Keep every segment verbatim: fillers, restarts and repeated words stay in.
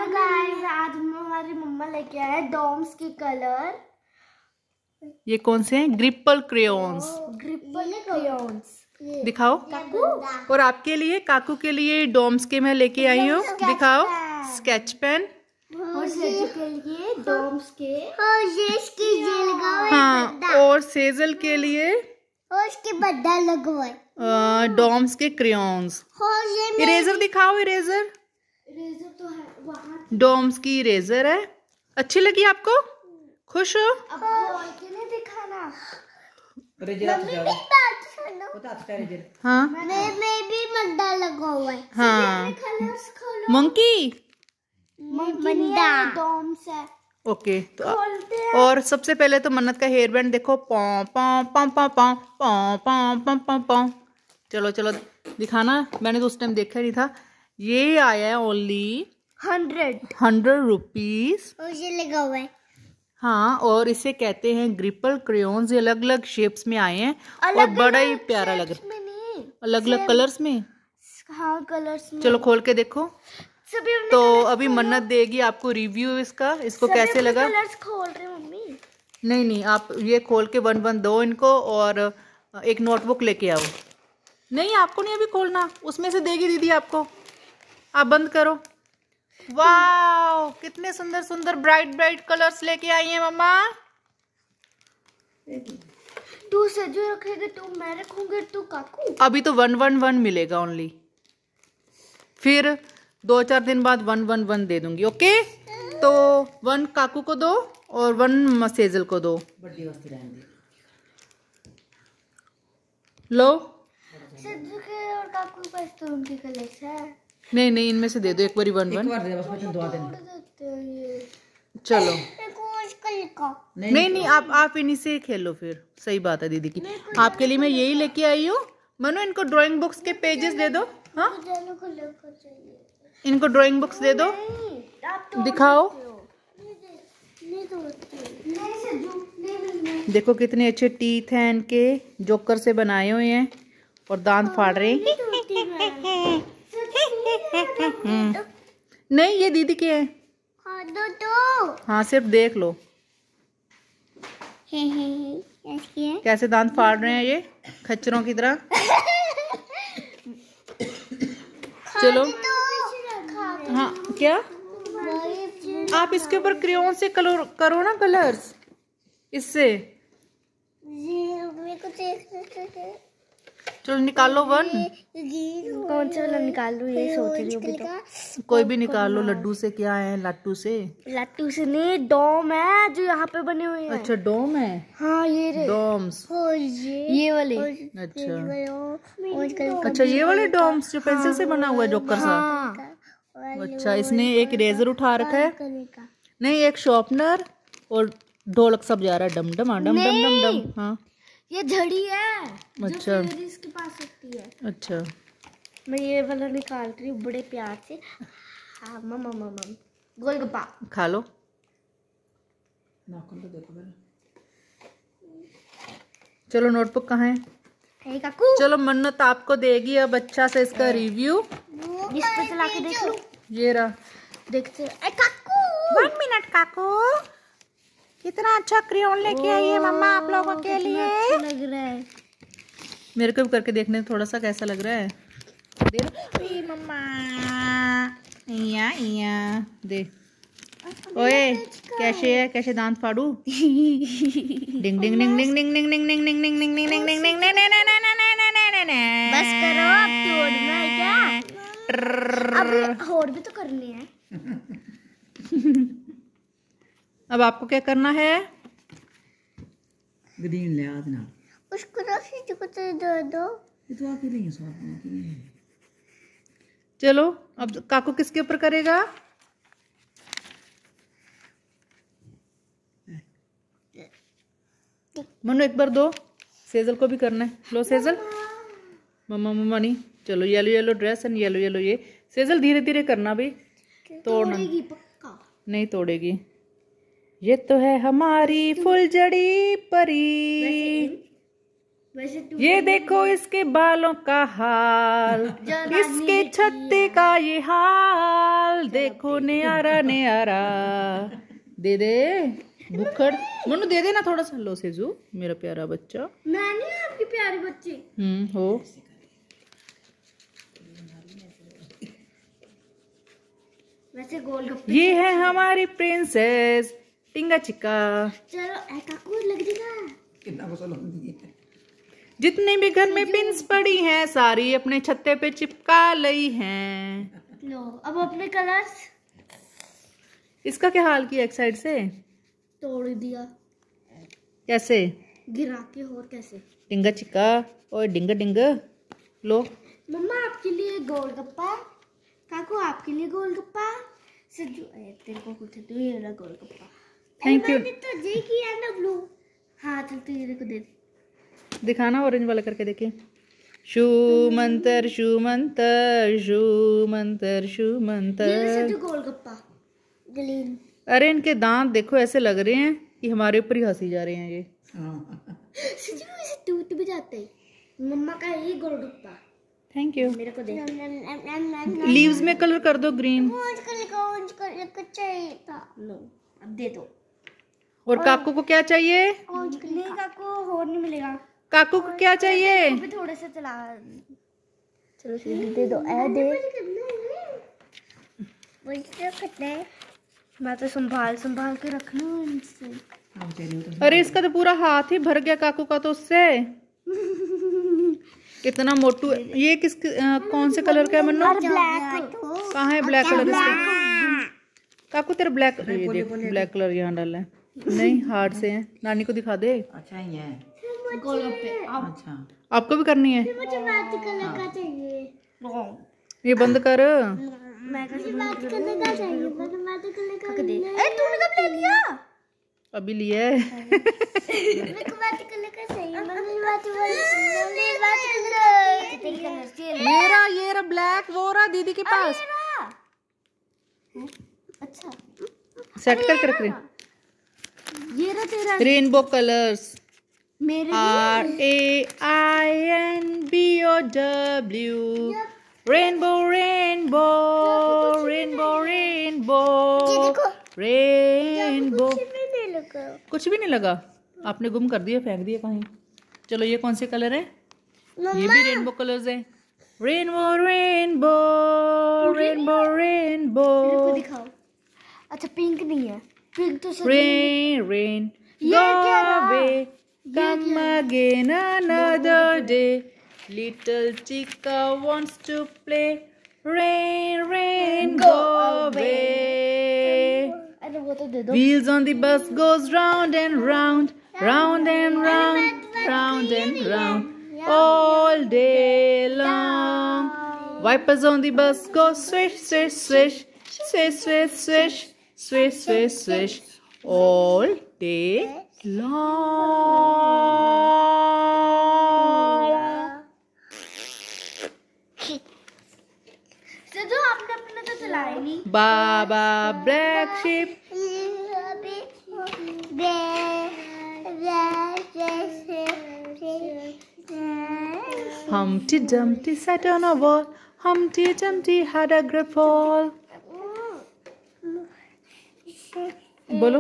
Guys, आज हमारी मम्मा लेके आए डॉम्स के कलर। ये कौन से हैं? ग्रिपल क्रेयॉन्स। ग्रिपल क्रेयॉन्स दिखाओ। काकू। और आपके लिए, काकू के लिए डॉम्स के मैं लेके आई हूँ। दिखाओ। Sketch pen. और सेजल के लिए डॉम्स के। हाँ, और सेजल के लिए और इसके बद्दा लगवाए डॉम्स के क्रेयॉन्स। इरेजर दिखाओ। इरेजर इरेजर तो है वहाँ। डॉम्स की इरेजर है। अच्छी लगी आपको? खुश हो? अब खोल के नहीं दिखाना। हाँ मैं भी मद्दा लगा हुआ है। हाँ। कलर्स खोलो। मंकी मंदा डॉम्स है। ओके तो खोलते हैं। और सबसे पहले तो मन्नत का हेयर बैंड देखो। पौ पौ पौ पौ पौ पौ पौ पौ पौ। चलो चलो दिखाना, मैंने तो उस टाइम देखा नहीं था। ये आया है ओनली हंड्रेड हंड्रेड रुपीज। मुझे लगा हुआ है। हाँ, और इसे कहते हैं ग्रिपल क्रेयॉन्स। ये अलग अलग शेप्स में आए हैं और बड़ा ही प्यारा लग रहा है। अलग अलग कलर्स में। हाँ कलर्स में। चलो खोल के देखो। सभी तो अभी मन्नत देगी आपको रिव्यू इसका, इसको कैसे लगा। कलर्स खोल रहे मम्मी। नहीं नहीं, आप ये खोल के वन वन दो इनको और एक नोटबुक लेके आओ। नहीं, आपको नहीं अभी खोलना, उसमें से देगी दीदी आपको। आप बंद करो। वाह, कितने सुंदर सुंदर ब्राइट ब्राइट कलर्स लेके आई हैं मम्मा। तू सजो रखेगा, तू मैं रखूंगी, तू काकू। अभी तो वन वन वन मिलेगा ओनली, फिर दो चार दिन बाद वन वन वन दे दूंगी। ओके, तो वन काकू को दो और वन सेजल को दो। लो। सजो के और काकू के पास तो उनके कलर्स है। नहीं नहीं, इनमें से दे दो एक बारी वन वन। चलो। नहीं नहीं, नहीं आप आप इन्हीं से खेलो फिर। सही बात है दीदी की। आपके लिए मैं यही लेके आई हूँ। मनु, इनको ड्राइंग बुक्स के पेजेस दे दो। हाँ, इनको ड्राइंग बुक्स दे दो। दिखाओ। देखो कितने अच्छे टीथ हैं इनके, जोकर से बनाए हुए हैं और दांत फाड़ रहे हैं। नहीं, ये दीदी के हैं। हाँ, दो दो। हाँ, सिर्फ देख लो कैसे दांत फाड़ रहे हैं ये खच्चरों की तरह। चलो। हाँ, क्या आप इसके ऊपर क्रेयॉन से कलर करो ना, कलर्स इससे। चलो निकालो वन। कौन सा वाला निकालूं, ये सोच रही हूँ अभी तो। कोई भी निकाल लो। लड्डू से क्या है? लट्टू से? लट्टू से नहीं, डोम है जो यहाँ पे बने हुए हैं। अच्छा, डोम है। हाँ, ये रे डोम्स। ये वाले। अच्छा अच्छा, ये वाले डोम्स जो पेंसिल से बना हुआ है, जोकर सा। अच्छा, इसने एक इरेजर उठा रखा है। नहीं, एक शॉर्पनर और ढोलक सब जा रहा है। डम डम डम डम डम डम। हाँ, ये झड़ी है। अच्छा, जो इसके पास होती है। अच्छा, मैं ये वाला निकाल रही हूँ बड़े प्यार से। हाँ मम्मा मम्मा, गोलगप्पा खा लो। चलो, नोटबुक कहाँ है? है काकू। चलो, मन्नत आपको देगी अब अच्छा से इसका रिव्यू। इस पे चला के देख लो। ये रहा, देखते। ए काकू, वन मिनट काकू। कितना अच्छा क्रेयॉन लेके आई है मम्मा आप लोगों के लिए। अच्छा लग रहा है। मेरे को भी करके देखने थोड़ा सा कैसा लग रहा है। दे दे मम्मा। इया इया दे। ओए, कैसे है? कैसे दांत फाड़ू? डिंग डिंग डिंग डिंग डिंग डिंग डिंग डिंग डिंग डिंग डिंग डिंग डिंग डिंग डिंग डिंग। बस करो, अब तोड़ना है क्या? अब और भी तो करनी है। अब आपको क्या करना है? ग्रीन ले आना। उसको रखी को तो दे दो। ये तो आपके लिए स्वाद नहीं है। चलो, अब काकू किसके ऊपर करेगा? मनु, एक बार दो। सेजल को भी करना है। लो सेजल। मम्मा मम्मा नहीं। चलो, yellow yellow dress and yellow yellow ये। सेजल धीरे धीरे करना भाई, तोड़ना पक्का नहीं। तोड़ेगी। ये तो है हमारी फुलझड़ी परी। वैसे तू ये देखो इसके बालों का हाल, इसके छत्ते का ये हाल, देखो न्यारा न्यारा। दे दे बुखड़ मनु, दे दे ना थोड़ा सा। लो सेजू मेरा प्यारा बच्चा। मैं नहीं आपकी प्यारी बच्ची। हम्म हो। वैसे गोलगप्पे ये है हमारी प्रिंसेस टिंगा चिक्का। चलो ए काकू लग जाएगा। कितना गुस्सा होती है। जितने भी घर में पिंस पड़ी हैं सारी अपने छत्ते पे चिपका ली हैं। लो अब अपने कलर्स। इसका क्या हाल किया एक साइड से? तोड़ दिया। कैसे? गिरा के। और कैसे? टिंगा चिक्का और डिंगा डिंगा। लो मम्मा आपके लिए गोलगप्पा, काकू आपके लिए गोलगप्पा, सज्जू ए, तेरे को कुछ तू ये वाला गोलगप्पा। Thank you. मैंने तो जी किया ना ब्लू। हाँ चल तू ये को दे दे। दिखाना ऑरेंज वाला करके देखे। शू मंतर शू मंतर शू मंतर शू ये ले मंतर। सज्जू गोलगप्पा ग्रीन। अरे इनके दांत देखो ऐसे लग रहे हैं कि हमारे ऊपर ही हंसी जा रहे हैं ये। सज्जू ऐसे टूट भी जाते हैं। मम्मा का ये गोलगप्पा। Thank you. मेरे को दे। लीव्स में कलर कर दो ग्रीन। ऑरेंज कलर का ऑरेंज कलर का चाहिए था। लो अब दे दो। और काकू को क्या चाहिए? ऑरेंज कलर काकू और नहीं मिलेगा। काकू को क्या चाहिए? अभी थोड़ा सा चला। चलो सीधी दे दो। ऐ दे। वही क्या करना है? मैं तो संभाल संभाल के रख लूं इनसे। अरे इसका तो पूरा हाथ ही भर गया काकू का तो उससे। कितना मोटू। ये किस आ, कौन से कलर का है मन्नू? ब्लैक। कहाँ है ब्लैक कलर इसका? काकू तेरा ब्लैक, ये देख ब्लैक कलर यहाँ डाला है। नहीं हार्ड से है। नानी को दिखा दे। अच्छा ही है। गोलगप्पे। अच्छा आपको भी करनी है? मुझे व्हाइट कलर का चाहिए। ये बंद कर। मैं कैसे व्हाइट कलर का चाहिए? मैंने व्हाइट कलर का दे। ए तूने कब ले लिया? अभी लिया है। मेरे को व्हाइट कलर का चाहिए। मैंने व्हाइट मैंने व्हाइट कलर तेरी कलर से। ये रहा ये रहा ब्लैक, वो रहा दीदी के पास। अच्छा सेट करके रख रहे। ये रहा तेरा। Rainbow colours. मेरे R A I N B O W. Rainbow rainbow rainbow rainbow rainbow. नहीं लगा। कुछ भी नहीं लगा। आपने गुम कर दिया, फेंक दिया कहीं। चलो ये कौन से कलर है? ये भी रेनबो कलर्स है। Rainbow rainbow rainbow rainbow. मेरे को दिखाओ। अच्छा पिंक नहीं है। पिंक तो सच rain rain go away, come again another day. Little chica wants to play. Rain, rain, go away. अरे वो तो दे दो। Wheels on the bus goes round and round, round and round, round and round, all day long. Wipers on the bus go swish, swish, swish, swish, swish, swish, swish, swish, swish, all day long. सजो आपने अपना तो चलाया नहीं। Baba black sheep. Humpty Dumpty sat on a wall. Humpty Dumpty had a great fall. बोलो।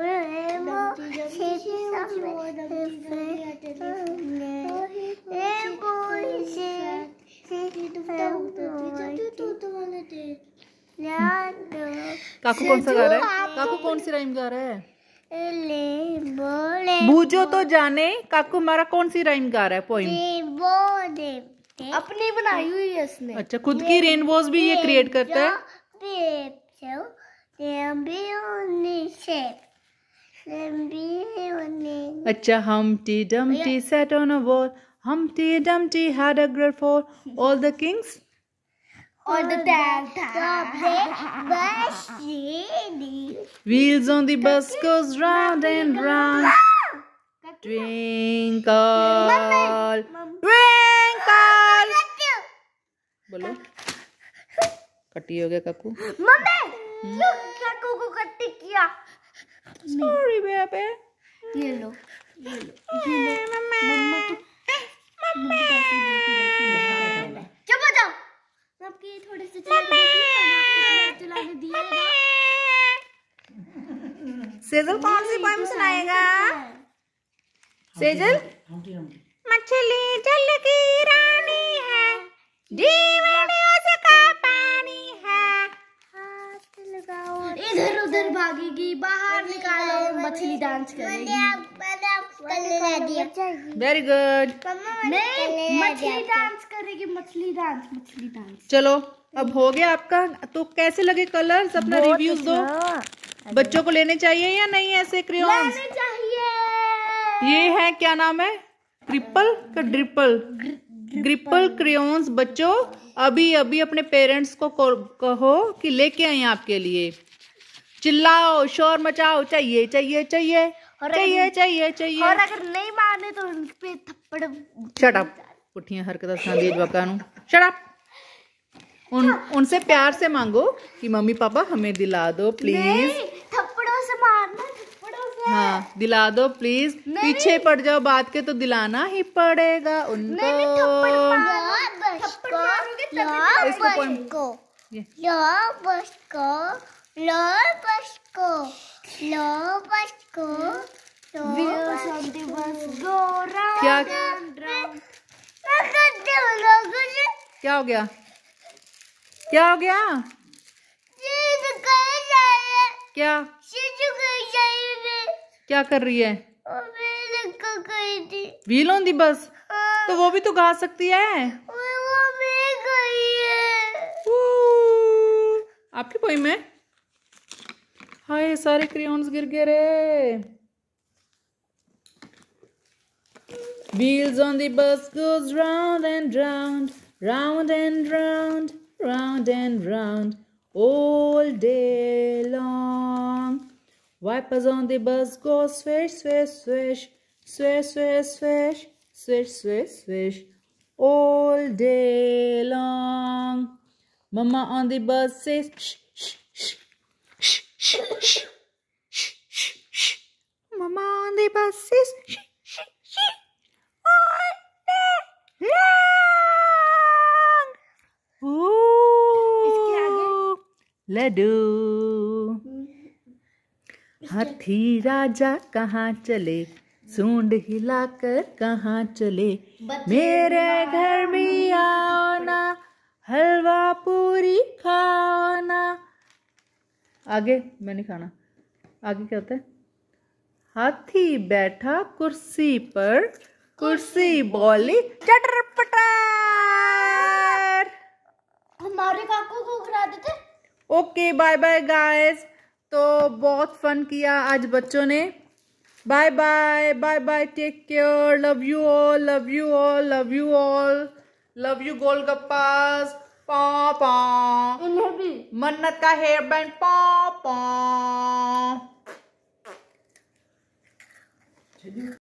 काकू कौन सा गा रहा है? काकू कौन सी राइम गा रहा है? बूझो तो जाने काकू हमारा कौन सी राइम गा रहा है? पोइम अपनी बनाई हुई है इसने। अच्छा खुद की रेनबोज भी ये क्रिएट करता है। अच्छा Humpty Dumpty sat on a wall. Humpty Dumpty had a great fall. All the kings और the dad wheels on the bus goes round and round. Twinkle twinkle. बोलो। कटी हो गया काकू। मम्मी क्यों काकू को कट्टी किया? सॉरी बेबे। ये लो ये लो ये लो मम्मा को चुप हो जाओ। मैं आपके थोड़े से चला के देखी, मैंने आपको चलाने दिया है ना। सेजल कौन सी पोएम सुनाएगा? सेजल, हमटी हमटी मछली जल की रानी है, जीवन उसका पानी है। हाथ लगाओ, इधर उधर भागेगी, बाहर निकालो, मछली डांस करेगी। Very good. नहीं, मछली डांस करेगी, मछली डांस, मछली डांस। चलो अब हो गया आपका। तो कैसे लगे कलर्स? अपना रिव्यूज दो। बच्चों को लेने चाहिए या नहीं ऐसे क्रेयॉन्स? लेने चाहिए। ये है क्या नाम है? ट्रिपल का ड्रिपल ग्रिपल क्रेयॉन्स। बच्चों अभी अभी अपने पेरेंट्स को कहो कि लेके आए आपके लिए। चिल्लाओ, शोर मचाओ, चाहिए चाहिए चाहिए चाहिए चाहिए चाहिए। और अगर नहीं माने तो उन पे थप्पड़। Shut up. पुठियां हरकत संदीप बकानू। Shut up. उन उनसे प्यार से मांगो कि मम्मी पापा हमें दिला दो प्लीज। थप्पड़ों से मारना, थप्पड़ों से। हाँ दिला दो प्लीज। पीछे पड़ जाओ बात के तो दिलाना ही पड़ेगा उनको। इसको point- ये। क्या क्या हो गया? क्या हो गया? क्या क्या कर रही है? व्हील ऑन दी बस। तो वो भी तो गा सकती है। ऊ, आपकी पोएम है? हाय सारे क्रेयॉन्स गिर गए रे। Wheels on the bus goes round and round, round and round, round and round, all day long. Wipers on the bus go swish, swish, swish, swish, swish, swish, swish, swish, swish, all day long. Mama on the bus says shh, shh, shh, shh, shh, shh, shh, shh, shh. Mama on the bus says shh, shh, shh. Laddu. हाथी राजा कहाँ चले, सूंड हिलाकर कहाँ चले, मेरे घर में आओ ना, हलवा पूरी खाओ ना। आगे मैं नहीं खाना। आगे क्या होता है? हाथी बैठा कुर्सी पर, कुर्सी बोली चटर पटर। हमारे काकू को खिला देते। Okay bye bye guys. तो बहुत फन किया आज बच्चों ने। Bye bye bye bye, take care, love you all, love you all, love you all, love you golgappas. पा पा उन्हें भी मन्नत का हेयर बैंड। पा पा